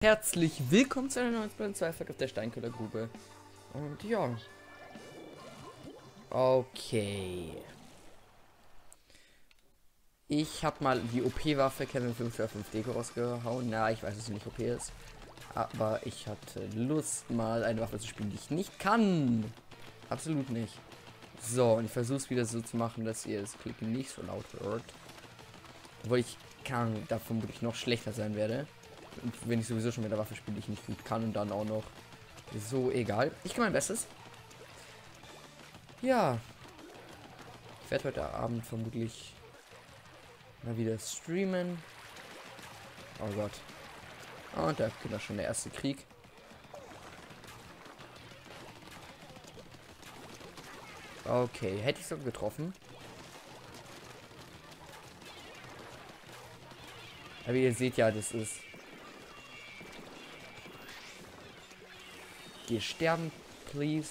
Herzlich willkommen zu einer neuen Folge auf der Steinköhlergrube. Und ja. Okay. Ich habe mal die OP-Waffe Kevin 545 Deko rausgehauen. Na, ich weiß, dass sie nicht OP ist. Aber ich hatte Lust, mal eine Waffe zu spielen, die ich nicht kann. Absolut nicht. So, und ich versuche es wieder so zu machen, dass ihr das Klicken nicht so laut hört. Obwohl ich kann, da vermutlich noch schlechter sein werde. Und wenn ich sowieso schon mit der Waffe spiele, die ich nicht gut kann und dann auch noch. So, egal. Ich kann mein Bestes. Ja. Ich werde heute Abend vermutlich mal wieder streamen. Oh Gott. Und da geht schon der erste Krieg. Okay, hätte ich sogar getroffen. Aber ihr seht ja, das ist... Geh sterben, please.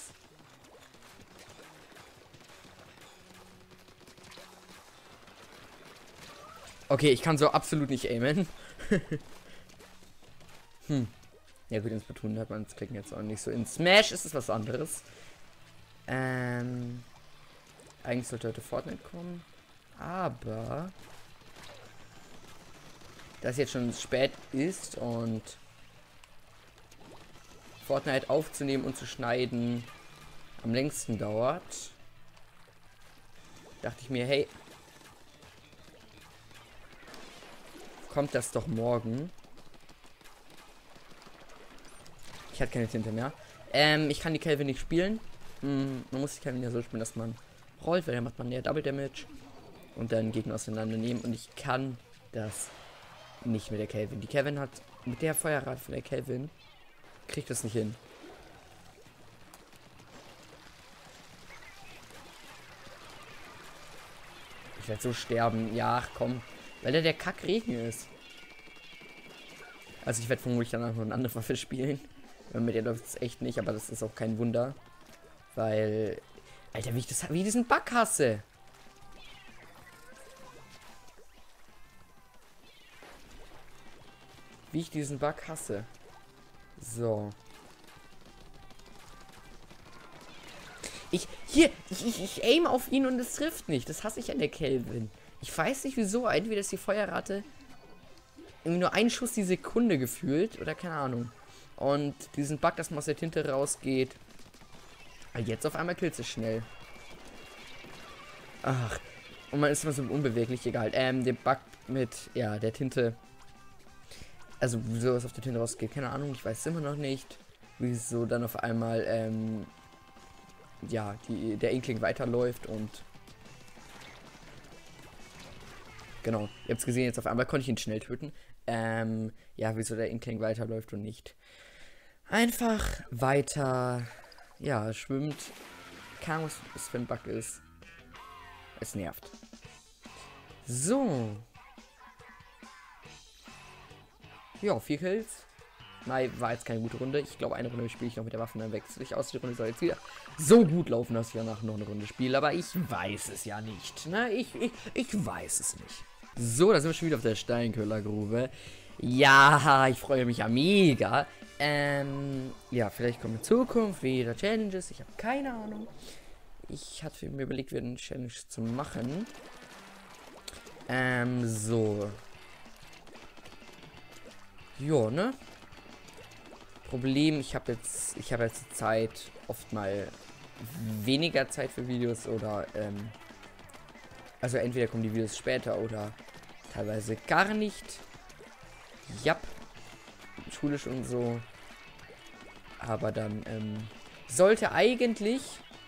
Okay, ich kann so absolut nicht aimen. Ja gut, ins Splatoon hat man das Klicken jetzt auch nicht so. In Smash ist es was anderes. Eigentlich sollte heute Fortnite kommen. Aber... Da es jetzt schon spät ist und Fortnite aufzunehmen und zu schneiden am längsten dauert, dachte ich mir, hey, kommt das doch morgen. Ich hatte keine Tinte mehr. Ich kann die Kelvin nicht spielen. Man muss die Kelvin ja so spielen, dass man rollt, weil dann macht man ja Double Damage und dann Gegner auseinandernehmen. Und ich kann das nicht mit der Kelvin. Die Kelvin hat mit der Feuerrate von der Kelvin kriegt das nicht hin. Ich werde so sterben. Ja, ach, komm. Weil der Kackregen ist. Also ich werde vermutlich dann auch noch eine andere Waffe spielen. Mit der läuft es echt nicht, aber das ist auch kein Wunder. Weil... Alter, wie ich diesen Bug hasse. Wie ich diesen Bug hasse. So. Ich aim auf ihn und es trifft nicht. Das hasse ich an der Kelvin. Ich weiß nicht wieso. Entweder ist die Feuerrate irgendwie nur ein Schuss die Sekunde gefühlt. Oder keine Ahnung. Und diesen Bug, dass man aus der Tinte rausgeht. Jetzt auf einmal killt es schnell. Ach. Und man ist immer so unbeweglich. Egal. Der Bug mit, ja, der Tinte. Also, wieso es auf der Tinte rausgeht, keine Ahnung, ich weiß es immer noch nicht. Wieso dann auf einmal, ja, der Inkling weiterläuft und... Genau, ihr habt es gesehen, jetzt auf einmal konnte ich ihn schnell töten. Ja, wieso der Inkling weiterläuft und nicht einfach weiter, ja, schwimmt. Keine Ahnung, was das für ein Bug ist. Es nervt. So. Ja, 4 Kills. Nein, war jetzt keine gute Runde. Ich glaube, eine Runde spiele ich noch mit der Waffe, dann wechsle ich aus. Die Runde soll jetzt wieder so gut laufen, dass ich danach noch eine Runde spiele. Aber ich weiß es ja nicht. Ne? Ich weiß es nicht. So, da sind wir schon wieder auf der Steinköhlergrube. Ja, ich freue mich ja mega. Ja, vielleicht kommt in Zukunft wieder Challenges. Ich habe keine Ahnung. Ich hatte mir überlegt, wieder eine Challenge zu machen. So. Jo, ne? Problem, ich habe jetzt Zeit, oft mal weniger Zeit für Videos oder, also entweder kommen die Videos später oder teilweise gar nicht. Jap. Schulisch und so. Aber dann, sollte eigentlich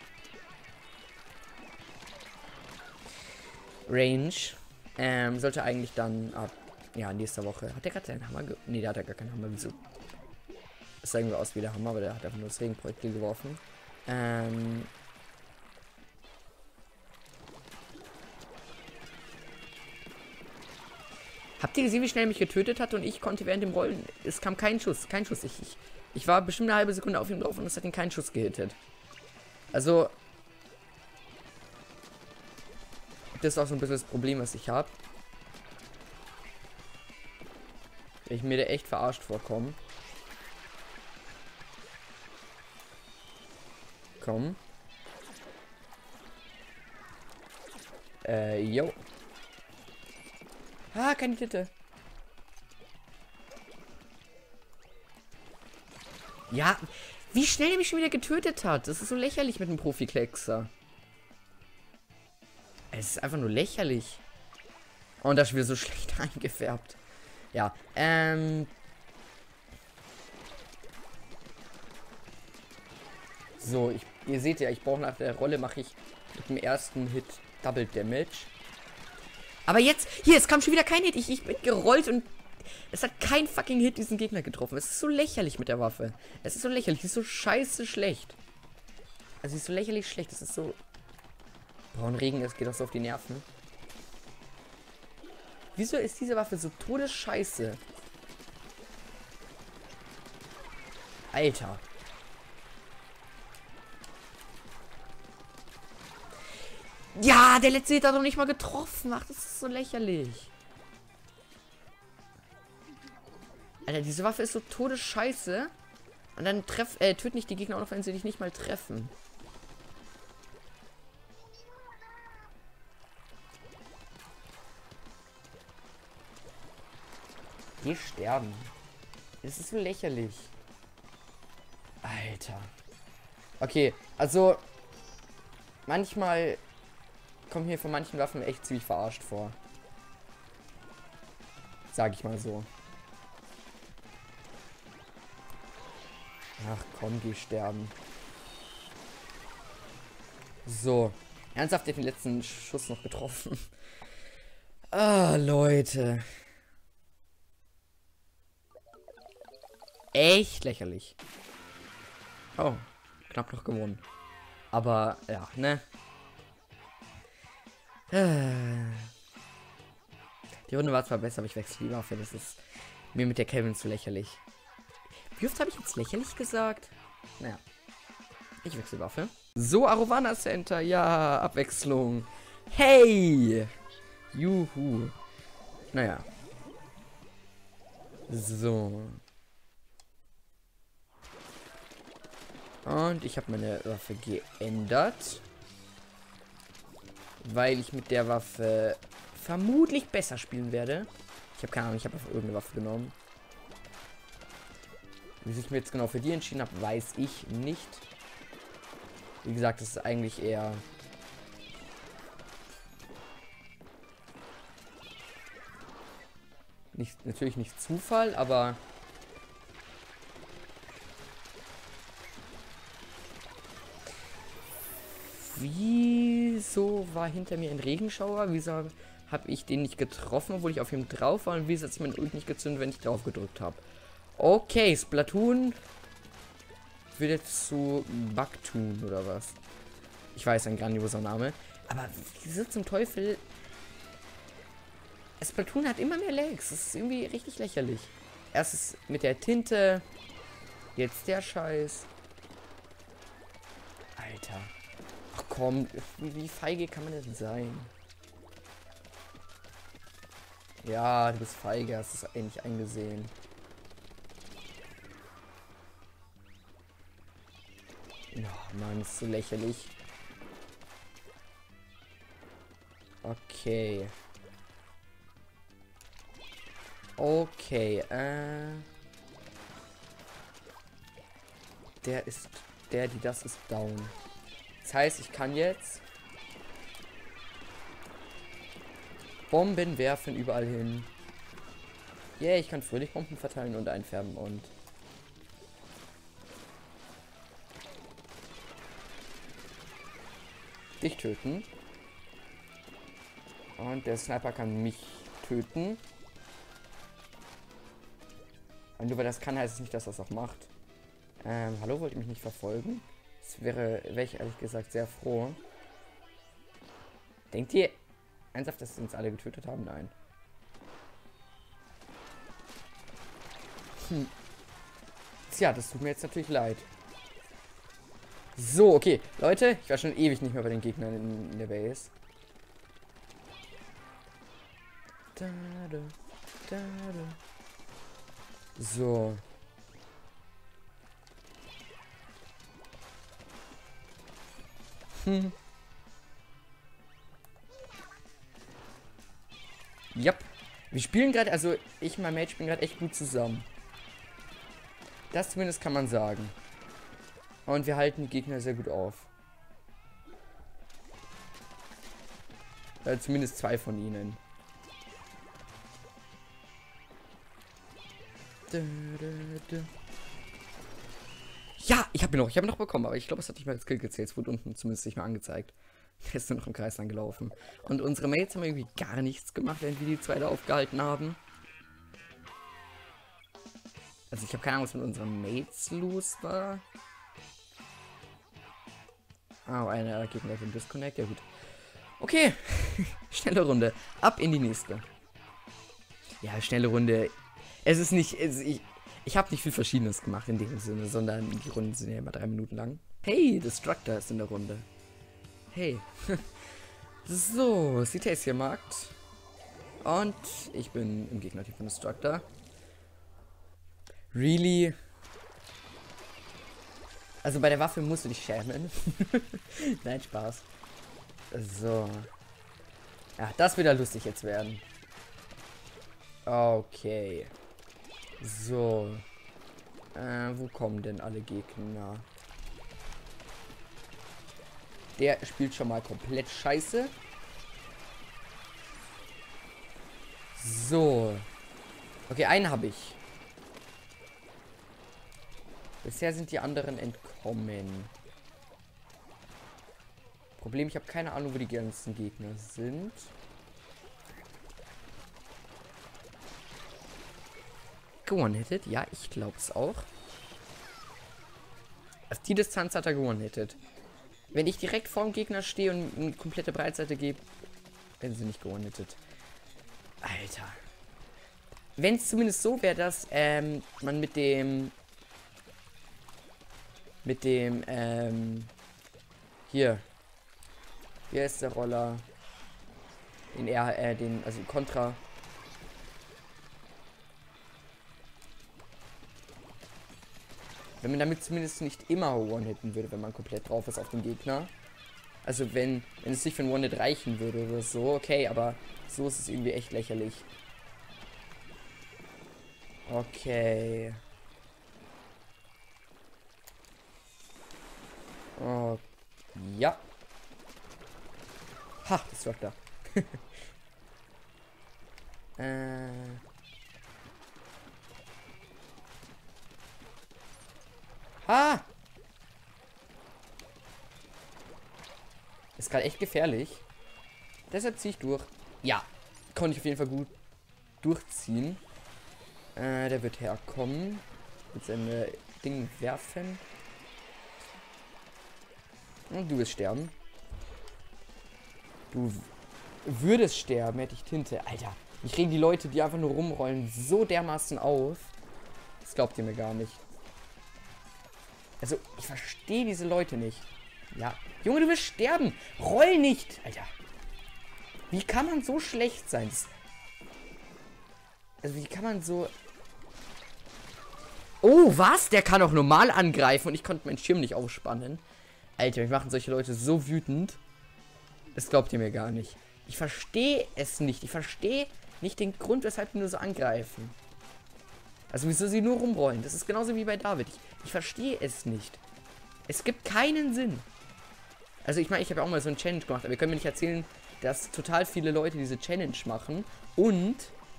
Range, sollte eigentlich dann ab, ja, nächster Woche. Hat der gerade seinen Hammer Ne, der hat ja gar keinen Hammer. Wieso? Das sah irgendwie aus wie der Hammer, aber der hat einfach nur das Regenprojektil geworfen. Habt ihr gesehen, wie schnell er mich getötet hat und ich konnte während dem Rollen... Es kam kein Schuss, kein Schuss. Ich war bestimmt eine halbe Sekunde auf ihm drauf und es hat ihn keinen Schuss gehittet. Also... Das ist auch so ein bisschen das Problem, was ich habe. Ich mir da echt verarscht vorkomme. Komm. Jo. Ah, keine Titte. Ja, wie schnell er mich schon wieder getötet hat. Das ist so lächerlich mit dem Profi-Kleckser. Es ist einfach nur lächerlich. Und das ist wieder so schlecht eingefärbt. Ja, so, ihr seht ja, ich brauche nach der Rolle, mache ich mit dem ersten Hit Double Damage. Aber jetzt, hier, es kam schon wieder kein Hit. Ich bin gerollt und es hat kein fucking Hit diesen Gegner getroffen. Es ist so lächerlich mit der Waffe. Es ist so lächerlich, sie ist so scheiße schlecht. Also sie ist so lächerlich schlecht, es ist so... Braunregen, es geht auch so auf die Nerven. Wieso ist diese Waffe so todesscheiße? Alter. Ja, der letzte Hit hat doch nicht mal getroffen. Ach, das ist so lächerlich. Alter, diese Waffe ist so todesscheiße. Und dann töten nicht die Gegner, auch wenn sie dich nicht mal treffen. Die sterben. Das ist so lächerlich. Alter. Okay, also manchmal kommt mir von manchen Waffen echt ziemlich verarscht vor. Sag ich mal so. Ach komm, geh sterben. So. Ernsthaft, der hat den letzten Schuss noch getroffen. Ah, Leute. Echt lächerlich. Oh, knapp noch gewonnen. Aber, ja, ne? Die Runde war zwar besser, aber ich wechsle die Waffe. Das ist mir mit der Kevin zu lächerlich. Wie oft habe ich jetzt lächerlich gesagt? Naja. Ich wechsle Waffe. So, Arovana Center. Ja, Abwechslung. Hey! Juhu. Naja. So. Und ich habe meine Waffe geändert. Weil ich mit der Waffe vermutlich besser spielen werde. Ich habe keine Ahnung, ich habe einfach irgendeine Waffe genommen. Wie ich mir jetzt genau für die entschieden habe, weiß ich nicht. Wie gesagt, das ist eigentlich eher... natürlich nicht Zufall, aber... Wieso war hinter mir ein Regenschauer? Wieso habe ich den nicht getroffen, obwohl ich auf ihm drauf war? Und wieso hat sich mein Ult nicht gezündet, wenn ich drauf gedrückt habe? Okay, Splatoon wird jetzt zu Bugtoon oder was? Ich weiß, ein grandioser Name. Aber wieso zum Teufel? Splatoon hat immer mehr Lags. Das ist irgendwie richtig lächerlich. Erst mit der Tinte. Jetzt der Scheiß. Alter. Ach komm, wie feige kann man denn sein? Ja, du bist feige, hast es eigentlich eingesehen. Ja, Mann, ist so lächerlich. Okay. Okay, das ist down. Das heißt, ich kann jetzt Bomben werfen überall hin. Yeah, ich kann fröhlich Bomben verteilen und einfärben und... dich töten. Und der Sniper kann mich töten. Und nur weil das kann, heißt es nicht, dass das auch macht. Hallo, wollt ihr mich nicht verfolgen? Das wäre ich ehrlich gesagt sehr froh. Denkt ihr ernsthaft, dass sie uns alle getötet haben? Nein. Tja, das tut mir jetzt natürlich leid. So, okay. Leute, ich war schon ewig nicht mehr bei den Gegnern in der Base. So. Yep. Wir spielen gerade, also ich und mein Mate spielen gerade echt gut zusammen. Das zumindest kann man sagen. Und wir halten die Gegner sehr gut auf. Zumindest 2 von ihnen. Ja, ich habe ihn noch bekommen, aber ich glaube, es hat nicht mal als Kill gezählt. Es wurde unten zumindest nicht mehr angezeigt. Der ist nur noch im Kreis lang gelaufen. Und unsere Mates haben irgendwie gar nichts gemacht, während wir die 2 da aufgehalten haben. Also ich habe keine Ahnung, was mit unseren Mates los war. Oh, einer geht gleich im Disconnect. Ja gut. Okay. Schnelle Runde. Ab in die nächste. Ja, schnelle Runde. Es ist nicht... Ich habe nicht viel Verschiedenes gemacht in dem Sinne, sondern die Runden sind ja immer 3 Minuten lang. Hey, Destructor ist in der Runde. Hey. So, CTS hier Markt. Und ich bin im Gegnerteam von Destructor. Really? Also bei der Waffe musst du dich schämen. Nein, Spaß. So. Ja, das wird ja lustig jetzt werden. Okay. So. Wo kommen denn alle Gegner? Der spielt schon mal komplett scheiße. So. Okay, einen habe ich. Bisher sind die anderen entkommen. Problem, ich habe keine Ahnung, wo die ganzen Gegner sind. One-hitted? Ja, ich glaube es auch. Auf die Distanz hat er one-hitted. Wenn ich direkt vorm Gegner stehe und eine komplette Breitseite gebe, werden sie nicht one-hitted. Alter. Wenn es zumindest so wäre, dass man mit dem hier ist der Roller, also Contra. Wenn man damit zumindest nicht immer one-hitten würde, wenn man komplett drauf ist auf den Gegner. Also wenn es nicht für ein One-Hit reichen würde oder so, okay, aber so ist es irgendwie echt lächerlich. Okay. Oh, ja. Ha, das war da. Ha! Ist gerade echt gefährlich. Deshalb ziehe ich durch. Ja, konnte ich auf jeden Fall gut durchziehen. Der wird herkommen. Mit seinem Ding werfen. Und du wirst sterben. Du würdest sterben, hätte ich Tinte. Alter, ich reg die Leute, die einfach nur rumrollen, so dermaßen auf. Das glaubt ihr mir gar nicht. Also, ich verstehe diese Leute nicht. Ja. Junge, du wirst sterben. Roll nicht. Alter. Wie kann man so schlecht sein? Also, wie kann man so... Oh, was? Der kann auch normal angreifen und ich konnte meinen Schirm nicht aufspannen. Alter, mich machen solche Leute so wütend. Das glaubt ihr mir gar nicht. Ich verstehe es nicht. Ich verstehe nicht den Grund, weshalb die nur so angreifen. Also wieso sie nur rumrollen. Das ist genauso wie bei David. Ich verstehe es nicht. Es gibt keinen Sinn. Also ich meine, ich habe ja auch mal so eine Challenge gemacht, aber ihr könnt mir nicht erzählen, dass total viele Leute diese Challenge machen und...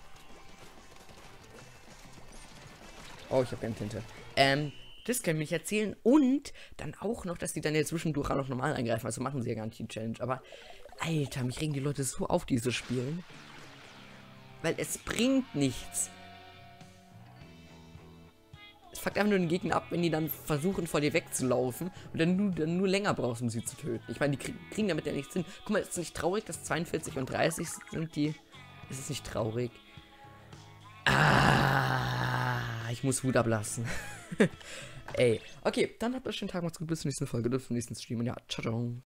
Oh, ich habe keine Tinte. Das können wir nicht erzählen und dann auch noch, dass die dann ja zwischendurch auch noch normal eingreifen. Also machen sie ja gar nicht die Challenge. Aber, Alter, mich regen die Leute so auf, diese Spielen. Weil es bringt nichts. Es fuckt einfach nur den Gegner ab, wenn die dann versuchen, vor dir wegzulaufen und dann nur länger brauchst, um sie zu töten. Ich meine, die kriegen damit ja nichts hin. Guck mal, ist es nicht traurig, dass 42 und 30 sind die... Ist es nicht traurig? Ah, ich muss Wut ablassen. Ey, okay, dann habt ihr einen schönen Tag, macht's gut, bis zur nächsten Folge, bis zum nächsten Stream und ja, ciao, ciao.